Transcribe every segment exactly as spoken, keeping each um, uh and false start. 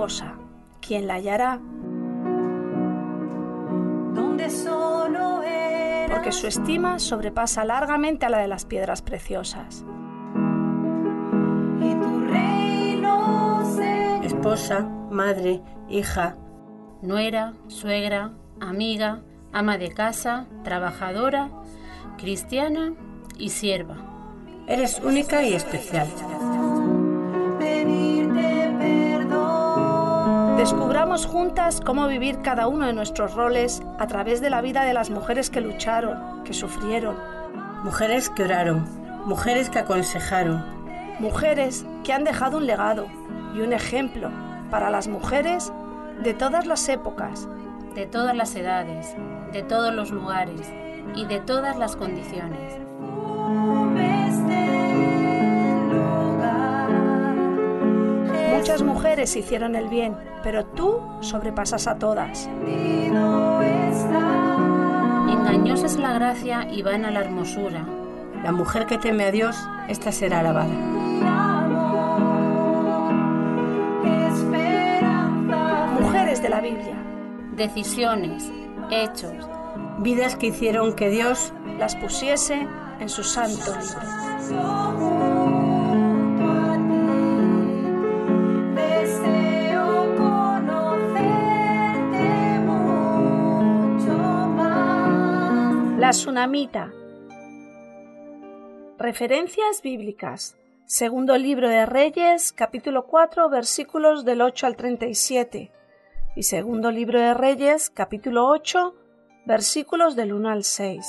esposa, ¿quién la hallará? Donde solo eras Porque su estima sobrepasa largamente a la de las piedras preciosas. y tu reino se Esposa, madre, hija, nuera, suegra, amiga, ama de casa, trabajadora, cristiana y sierva. eres única y especial. pedirte perdón. Descubramos juntas cómo vivir cada uno de nuestros roles a través de la vida de las mujeres que lucharon, que sufrieron. Mujeres que oraron, mujeres que aconsejaron, Mujeres que han dejado un legado y un ejemplo para las mujeres de todas las épocas. De todas las edades, de todos los lugares y de todas las condiciones. Muchas mujeres hicieron el bien, pero tú sobrepasas a todas. Engañosa es la gracia y vana la hermosura. la mujer que teme a Dios, esta será alabada. Mujeres de la Biblia, Decisiones, hechos, Vidas que hicieron que Dios las pusiese en su santo libro. La Sunamita. Referencias bíblicas. Segundo libro de Reyes, capítulo cuatro, versículos del ocho al treinta y siete. Y segundo libro de Reyes, capítulo ocho, versículos del uno al seis.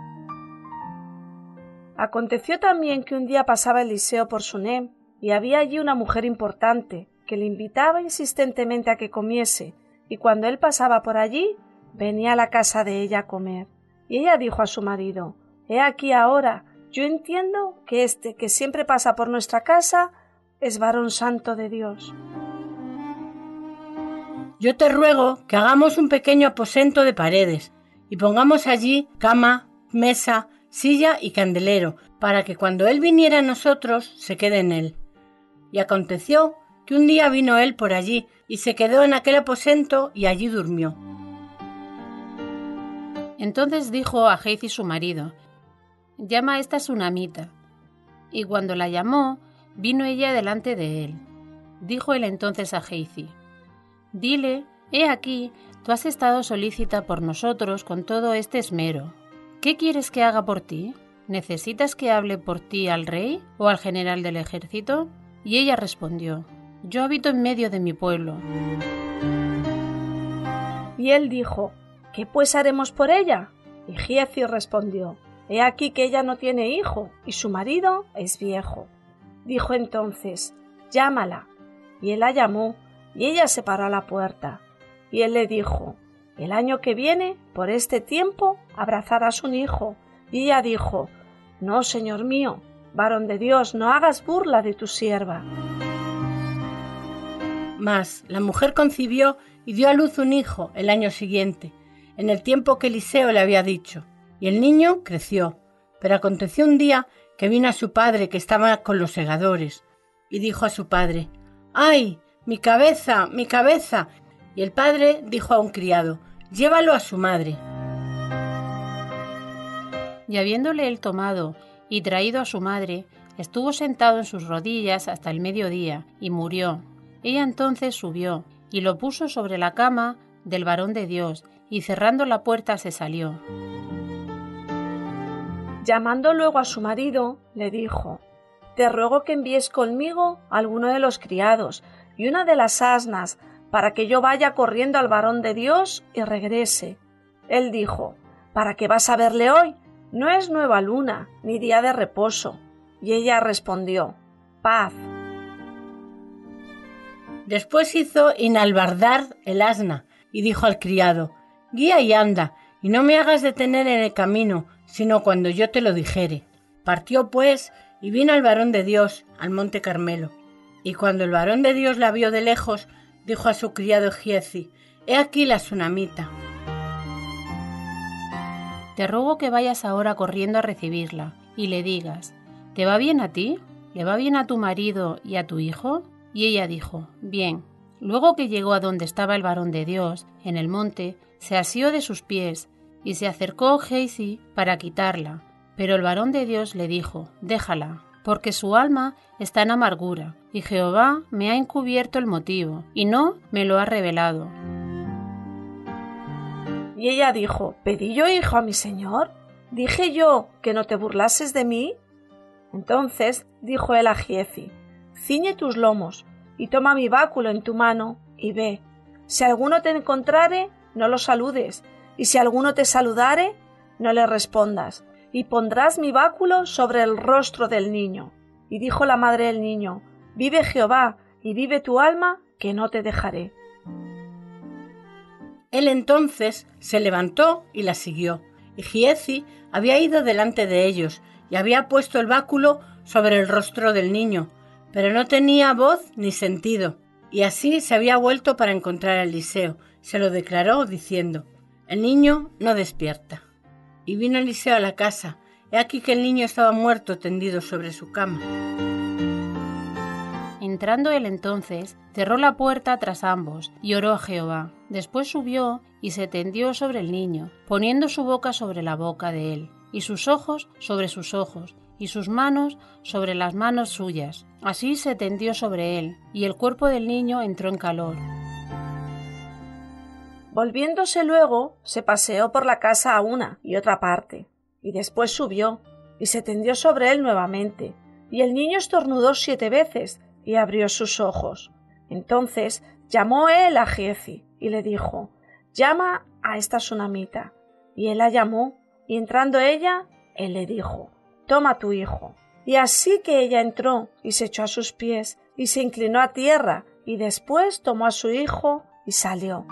Aconteció también que un día pasaba Eliseo por Sunem, y había allí una mujer importante, que le invitaba insistentemente a que comiese, y cuando él pasaba por allí, venía a la casa de ella a comer. Y ella dijo a su marido: He aquí ahora, yo entiendo que este que siempre pasa por nuestra casa es varón santo de Dios. Yo te ruego que hagamos un pequeño aposento de paredes y pongamos allí cama, mesa, silla y candelero, para que cuando él viniera a nosotros se quede en él. Y aconteció que un día vino él por allí y se quedó en aquel aposento y allí durmió. Entonces dijo a Gehazi su marido: Llama a esta Sunamita. Y cuando la llamó, vino ella delante de él. Dijo él entonces a Gehazi: Dile, he aquí, tú has estado solícita por nosotros con todo este esmero. ¿Qué quieres que haga por ti? ¿Necesitas que hable por ti al rey o al general del ejército? Y ella respondió: Yo habito en medio de mi pueblo. Y él dijo: ¿Qué pues haremos por ella? Y Gehazi respondió: He aquí que ella no tiene hijo, y su marido es viejo. Dijo entonces: Llámala. Y él la llamó, y ella se paró a la puerta. Y él le dijo: El año que viene, por este tiempo, abrazarás un hijo. Y ella dijo: No, señor mío, varón de Dios, no hagas burla de tu sierva. Mas la mujer concibió y dio a luz un hijo el año siguiente, en el tiempo que Eliseo le había dicho, y el niño creció. Pero aconteció un día que vino a su padre, que estaba con los segadores, y dijo a su padre: ¡Ay, mi cabeza, mi cabeza! Y el padre dijo a un criado: Llévalo a su madre. Y habiéndole él tomado y traído a su madre, estuvo sentado en sus rodillas hasta el mediodía, y murió. Ella entonces subió, y lo puso sobre la cama del varón de Dios, y cerrando la puerta se salió. Llamando luego a su marido, le dijo: Te ruego que envíes conmigo a alguno de los criados y una de las asnas, para que yo vaya corriendo al varón de Dios y regrese. Él dijo: ¿Para qué vas a verle hoy? No es nueva luna, ni día de reposo. Y ella respondió: Paz. Después hizo inalbardar el asna, y dijo al criado: Guía y anda, y no me hagas detener en el camino, sino cuando yo te lo dijere. Partió pues, y vino al varón de Dios, al monte Carmelo. Y cuando el varón de Dios la vio de lejos, dijo a su criado Gehazi: He aquí la Sunamita. Te ruego que vayas ahora corriendo a recibirla, y le digas: ¿Te va bien a ti? ¿Le va bien a tu marido y a tu hijo? Y ella dijo: Bien. Luego que llegó a donde estaba el varón de Dios, en el monte, se asió de sus pies, y se acercó Gehazi para quitarla. Pero el varón de Dios le dijo: déjala, porque su alma está en amargura, y Jehová me ha encubierto el motivo, y no me lo ha revelado. Y ella dijo: ¿pedí yo hijo a mi señor? ¿Dije yo que no te burlases de mí? Entonces dijo él a Giezi: ciñe tus lomos, y toma mi báculo en tu mano, y ve. Si alguno te encontrare, no lo saludes, y si alguno te saludare, no le respondas, y pondrás mi báculo sobre el rostro del niño. Y dijo la madre del niño: vive Jehová, y vive tu alma, que no te dejaré. Él entonces se levantó y la siguió, y Giezi había ido delante de ellos, y había puesto el báculo sobre el rostro del niño, pero no tenía voz ni sentido, y así se había vuelto para encontrar a Eliseo. Se lo declaró diciendo: el niño no despierta. Y vino Eliseo a la casa. He aquí que el niño estaba muerto tendido sobre su cama. Entrando él entonces, cerró la puerta tras ambos y oró a Jehová. Después subió y se tendió sobre el niño, poniendo su boca sobre la boca de él, y sus ojos sobre sus ojos, y sus manos sobre las manos suyas. Así se tendió sobre él, y el cuerpo del niño entró en calor. Volviéndose luego, se paseó por la casa a una y otra parte, y después subió, y se tendió sobre él nuevamente, y el niño estornudó siete veces, y abrió sus ojos. Entonces llamó él a Giezi, y le dijo: llama a esta sunamita. Y él la llamó, y entrando ella, él le dijo: toma tu hijo. Y así que ella entró, y se echó a sus pies, y se inclinó a tierra, y después tomó a su hijo, y salió.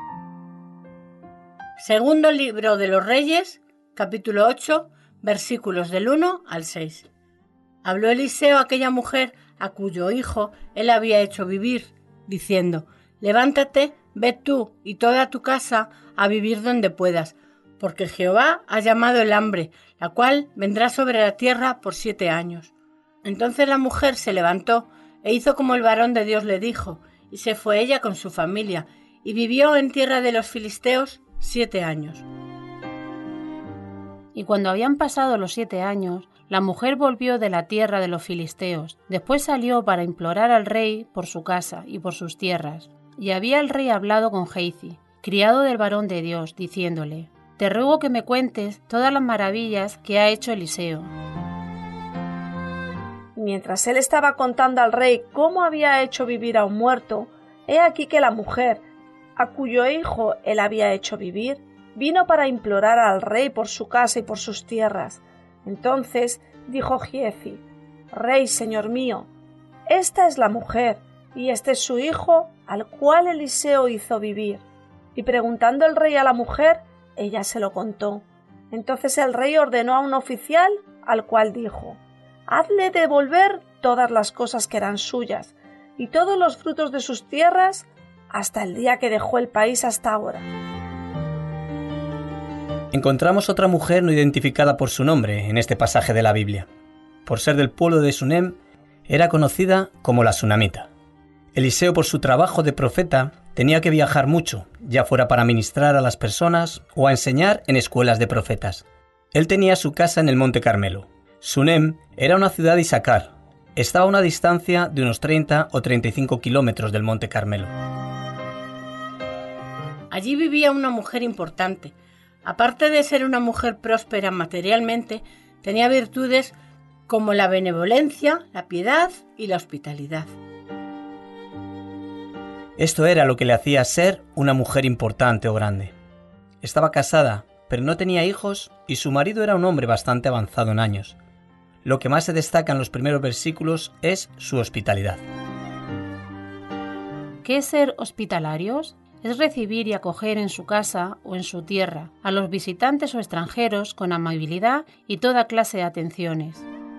Segundo libro de los Reyes, capítulo ocho, versículos del uno al seis. Habló Eliseo a aquella mujer a cuyo hijo él había hecho vivir, diciendo: levántate, ve tú y toda tu casa a vivir donde puedas, porque Jehová ha llamado el hambre, la cual vendrá sobre la tierra por siete años. Entonces la mujer se levantó e hizo como el varón de Dios le dijo, y se fue ella con su familia, y vivió en tierra de los filisteos siete años. Y cuando habían pasado los siete años, la mujer volvió de la tierra de los filisteos. Después salió para implorar al rey por su casa y por sus tierras. Y había el rey hablado con Gehazi, criado del varón de Dios, diciéndole: te ruego que me cuentes todas las maravillas que ha hecho Eliseo. Mientras él estaba contando al rey cómo había hecho vivir a un muerto, he aquí que la mujer, a cuyo hijo él había hecho vivir, vino para implorar al rey por su casa y por sus tierras. Entonces dijo Giezi: Rey, señor mío, esta es la mujer, y este es su hijo, al cual Eliseo hizo vivir. Y preguntando el rey a la mujer, ella se lo contó. Entonces el rey ordenó a un oficial, al cual dijo: Hazle devolver todas las cosas que eran suyas, y todos los frutos de sus tierras, hasta el día que dejó el país hasta ahora. Encontramos otra mujer no identificada por su nombre en este pasaje de la Biblia. Por ser del pueblo de Sunem, era conocida como la Sunamita. Eliseo, por su trabajo de profeta, tenía que viajar mucho, ya fuera para ministrar a las personas o a enseñar en escuelas de profetas. Él tenía su casa en el Monte Carmelo. Sunem era una ciudad de Isaacar. Estaba a una distancia de unos treinta o treinta y cinco kilómetros del Monte Carmelo. Allí vivía una mujer importante. Aparte de ser una mujer próspera materialmente, tenía virtudes como la benevolencia, la piedad y la hospitalidad. Esto era lo que le hacía ser una mujer importante o grande. Estaba casada, pero no tenía hijos, y su marido era un hombre bastante avanzado en años. Lo que más se destaca en los primeros versículos es su hospitalidad. ¿Qué es ser hospitalarios? Es recibir y acoger en su casa o en su tierra a los visitantes o extranjeros con amabilidad y toda clase de atenciones.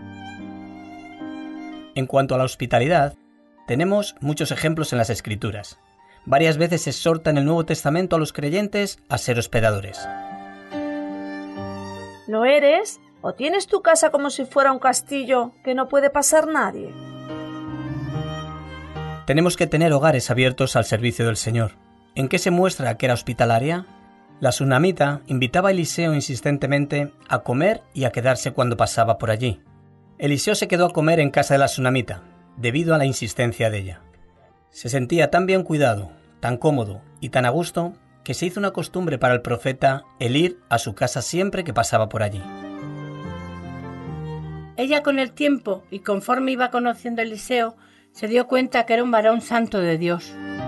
En cuanto a la hospitalidad, tenemos muchos ejemplos en las Escrituras. Varias veces se exhorta en el Nuevo Testamento a los creyentes a ser hospedadores. ¿Lo eres? ¿O tienes tu casa como si fuera un castillo que no puede pasar nadie? Tenemos que tener hogares abiertos al servicio del Señor. ¿En qué se muestra que era hospitalaria? La sunamita invitaba a Eliseo insistentemente a comer y a quedarse cuando pasaba por allí. Eliseo se quedó a comer en casa de la sunamita, debido a la insistencia de ella. Se sentía tan bien cuidado, tan cómodo y tan a gusto, que se hizo una costumbre para el profeta el ir a su casa siempre que pasaba por allí. Ella con el tiempo y conforme iba conociendo a Eliseo, se dio cuenta que era un varón santo de Dios.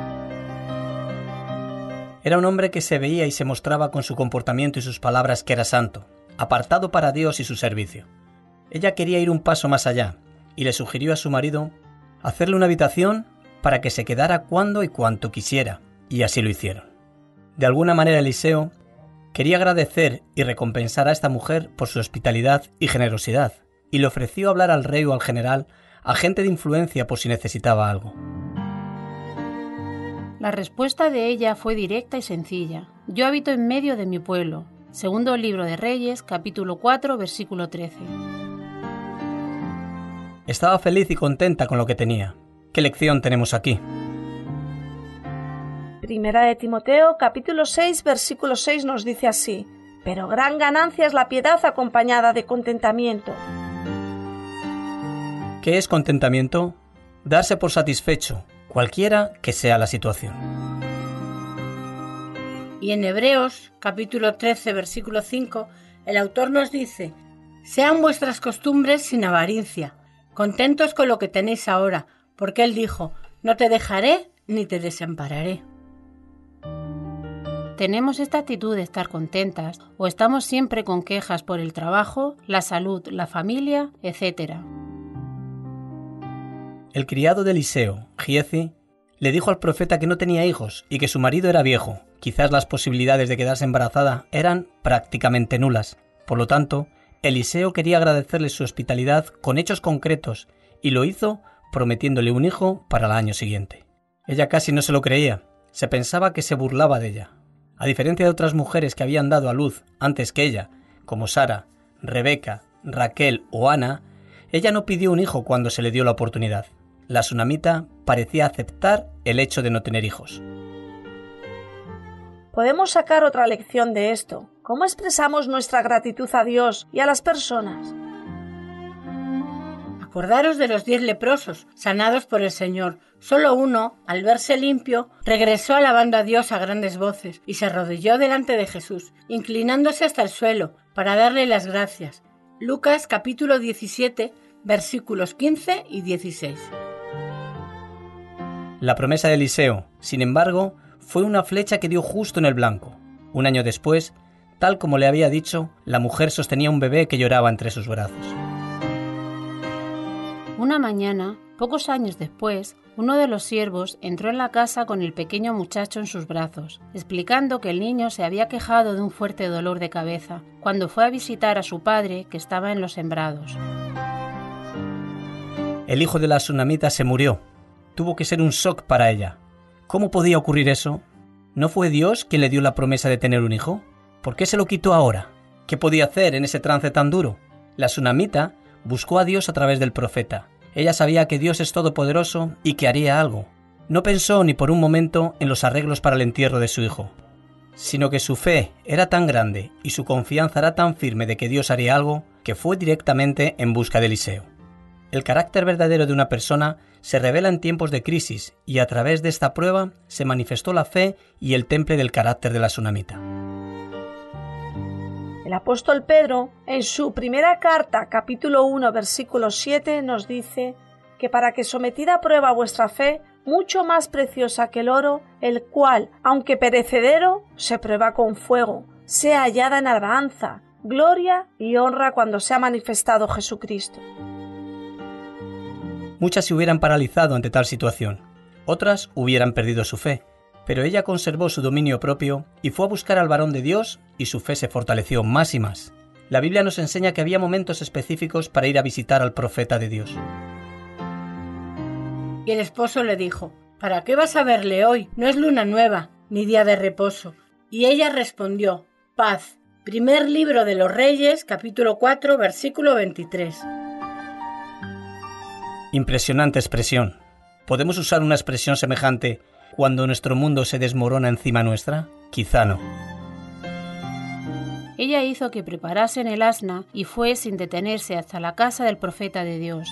Era un hombre que se veía y se mostraba con su comportamiento y sus palabras que era santo, apartado para Dios y su servicio. Ella quería ir un paso más allá y le sugirió a su marido hacerle una habitación para que se quedara cuando y cuanto quisiera, y así lo hicieron. De alguna manera Eliseo quería agradecer y recompensar a esta mujer por su hospitalidad y generosidad, y le ofreció hablar al rey o al general, a gente de influencia por si necesitaba algo. La respuesta de ella fue directa y sencilla. Yo habito en medio de mi pueblo. Segundo libro de Reyes, capítulo cuatro, versículo trece. Estaba feliz y contenta con lo que tenía. ¿Qué lección tenemos aquí? Primera de Timoteo, capítulo seis, versículo seis nos dice así: pero gran ganancia es la piedad acompañada de contentamiento. ¿Qué es contentamiento? Darse por satisfecho, cualquiera que sea la situación. Y en Hebreos, capítulo trece, versículo cinco, el autor nos dice: sean vuestras costumbres sin avaricia, contentos con lo que tenéis ahora, porque él dijo: no te dejaré ni te desampararé. ¿Tenemos esta actitud de estar contentas o estamos siempre con quejas por el trabajo, la salud, la familia, etcétera? El criado de Eliseo, Giezi, le dijo al profeta que no tenía hijos y que su marido era viejo. Quizás las posibilidades de quedarse embarazada eran prácticamente nulas. Por lo tanto, Eliseo quería agradecerle su hospitalidad con hechos concretos y lo hizo prometiéndole un hijo para el año siguiente. Ella casi no se lo creía, se pensaba que se burlaba de ella. A diferencia de otras mujeres que habían dado a luz antes que ella, como Sara, Rebeca, Raquel o Ana, ella no pidió un hijo cuando se le dio la oportunidad. La sunamita parecía aceptar el hecho de no tener hijos. Podemos sacar otra lección de esto. ¿Cómo expresamos nuestra gratitud a Dios y a las personas? Acordaros de los diez leprosos, sanados por el Señor. Solo uno, al verse limpio, regresó alabando a Dios a grandes voces y se arrodilló delante de Jesús, inclinándose hasta el suelo para darle las gracias. Lucas capítulo diecisiete, versículos quince y dieciséis. La promesa de Eliseo, sin embargo, fue una flecha que dio justo en el blanco. Un año después, tal como le había dicho, la mujer sostenía un bebé que lloraba entre sus brazos. Una mañana, pocos años después, uno de los siervos entró en la casa con el pequeño muchacho en sus brazos, explicando que el niño se había quejado de un fuerte dolor de cabeza cuando fue a visitar a su padre, que estaba en los sembrados. El hijo de la sunamita se murió. Tuvo que ser un shock para ella. ¿Cómo podía ocurrir eso? ¿No fue Dios quien le dio la promesa de tener un hijo? ¿Por qué se lo quitó ahora? ¿Qué podía hacer en ese trance tan duro? La sunamita buscó a Dios a través del profeta. Ella sabía que Dios es todopoderoso y que haría algo. No pensó ni por un momento en los arreglos para el entierro de su hijo, sino que su fe era tan grande y su confianza era tan firme de que Dios haría algo, que fue directamente en busca de Eliseo. El carácter verdadero de una persona se revela en tiempos de crisis y a través de esta prueba se manifestó la fe y el temple del carácter de la sunamita. El apóstol Pedro, en su primera carta, capítulo uno, versículo siete, nos dice que para que sometida a prueba vuestra fe, mucho más preciosa que el oro, el cual, aunque perecedero, se prueba con fuego, sea hallada en alabanza, gloria y honra cuando sea manifestado Jesucristo. Muchas se hubieran paralizado ante tal situación, otras hubieran perdido su fe, pero ella conservó su dominio propio y fue a buscar al varón de Dios y su fe se fortaleció más y más. La Biblia nos enseña que había momentos específicos para ir a visitar al profeta de Dios. Y el esposo le dijo: ¿para qué vas a verle hoy? No es luna nueva, ni día de reposo. Y ella respondió: paz. Primer libro de los Reyes, capítulo cuatro, versículo veintitrés. Impresionante expresión. ¿Podemos usar una expresión semejante cuando nuestro mundo se desmorona encima nuestra? Quizá no. Ella hizo que preparasen el asna y fue sin detenerse hasta la casa del profeta de Dios.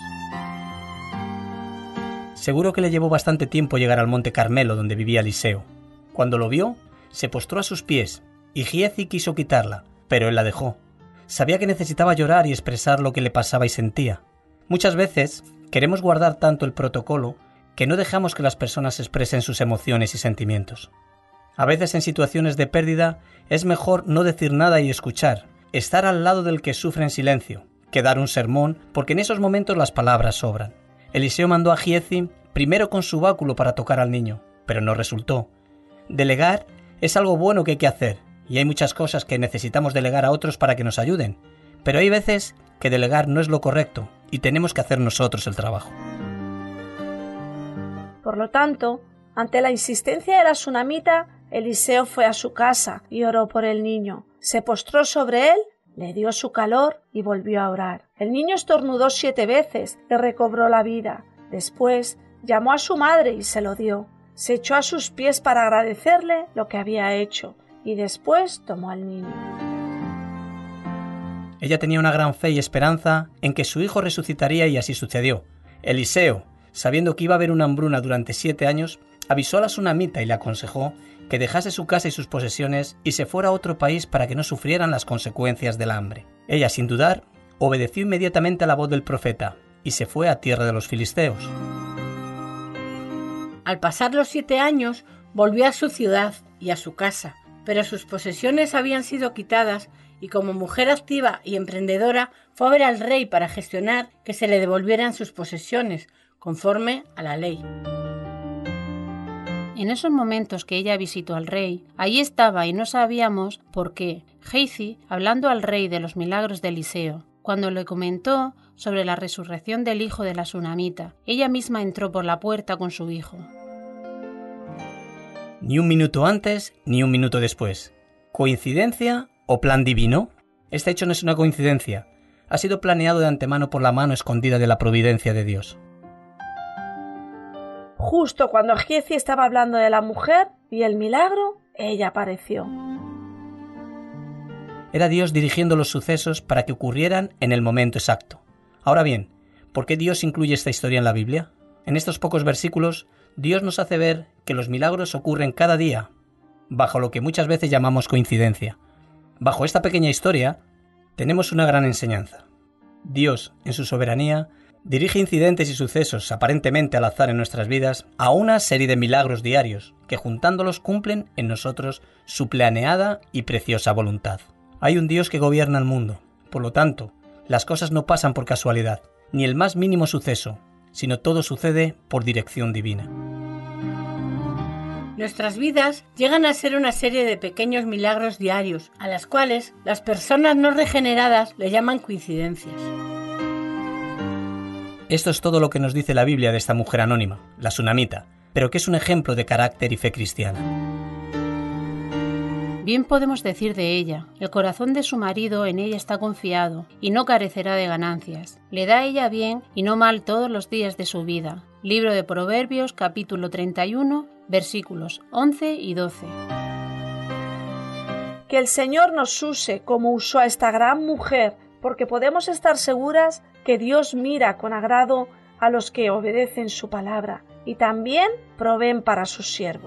Seguro que le llevó bastante tiempo llegar al monte Carmelo donde vivía Eliseo. Cuando lo vio, se postró a sus pies y Giezi quiso quitarla, pero él la dejó. Sabía que necesitaba llorar y expresar lo que le pasaba y sentía. Muchas veces queremos guardar tanto el protocolo que no dejamos que las personas expresen sus emociones y sentimientos. A veces en situaciones de pérdida es mejor no decir nada y escuchar, estar al lado del que sufre en silencio, que dar un sermón, porque en esos momentos las palabras sobran. Eliseo mandó a Giezi primero con su báculo para tocar al niño, pero no resultó. Delegar es algo bueno que hay que hacer, y hay muchas cosas que necesitamos delegar a otros para que nos ayuden, pero hay veces que delegar no es lo correcto y tenemos que hacer nosotros el trabajo. Por lo tanto, ante la insistencia de la tsunamita, Eliseo fue a su casa y oró por el niño. Se postró sobre él, le dio su calor y volvió a orar. El niño estornudó siete veces y recobró la vida. Después llamó a su madre y se lo dio. Se echó a sus pies para agradecerle lo que había hecho y después tomó al niño. Ella tenía una gran fe y esperanza en que su hijo resucitaría y así sucedió. Eliseo, sabiendo que iba a haber una hambruna durante siete años, avisó a la tsunamita y le aconsejó que dejase su casa y sus posesiones y se fuera a otro país para que no sufrieran las consecuencias del hambre. Ella, sin dudar, obedeció inmediatamente a la voz del profeta y se fue a tierra de los filisteos. Al pasar los siete años, volvió a su ciudad y a su casa, pero sus posesiones habían sido quitadas y como mujer activa y emprendedora fue a ver al rey para gestionar que se le devolvieran sus posesiones, conforme a la ley. En esos momentos que ella visitó al rey, allí estaba y no sabíamos por qué, Giezi hablando al rey de los milagros de Eliseo. Cuando le comentó sobre la resurrección del hijo de la tsunamita, ella misma entró por la puerta con su hijo. Ni un minuto antes, ni un minuto después. ¿Coincidencia o plan divino? Este hecho no es una coincidencia. Ha sido planeado de antemano por la mano escondida de la providencia de Dios. Justo cuando Giezi estaba hablando de la mujer y el milagro, ella apareció. Era Dios dirigiendo los sucesos para que ocurrieran en el momento exacto. Ahora bien, ¿por qué Dios incluye esta historia en la Biblia? En estos pocos versículos, Dios nos hace ver que los milagros ocurren cada día, bajo lo que muchas veces llamamos coincidencia. Bajo esta pequeña historia, tenemos una gran enseñanza. Dios, en su soberanía, dirige incidentes y sucesos aparentemente al azar en nuestras vidas a una serie de milagros diarios que juntándolos cumplen en nosotros su planeada y preciosa voluntad. Hay un Dios que gobierna el mundo, por lo tanto, las cosas no pasan por casualidad, ni el más mínimo suceso, sino todo sucede por dirección divina. Nuestras vidas llegan a ser una serie de pequeños milagros diarios, a las cuales las personas no regeneradas le llaman coincidencias. Esto es todo lo que nos dice la Biblia de esta mujer anónima, la tsunamita, pero que es un ejemplo de carácter y fe cristiana. Bien podemos decir de ella, el corazón de su marido en ella está confiado y no carecerá de ganancias. Le da a ella bien y no mal todos los días de su vida. Libro de Proverbios, capítulo treinta y uno, versículos once y doce. Que el Señor nos use como usó a esta gran mujer, porque podemos estar seguras que Dios mira con agrado a los que obedecen su palabra y también proveen para sus siervos.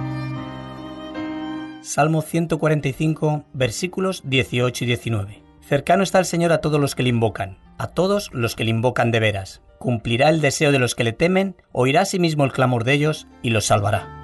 Salmo ciento cuarenta y cinco, versículos dieciocho y diecinueve. Cercano está el Señor a todos los que le invocan, a todos los que le invocan de veras. Cumplirá el deseo de los que le temen, oirá a sí mismo el clamor de ellos y los salvará.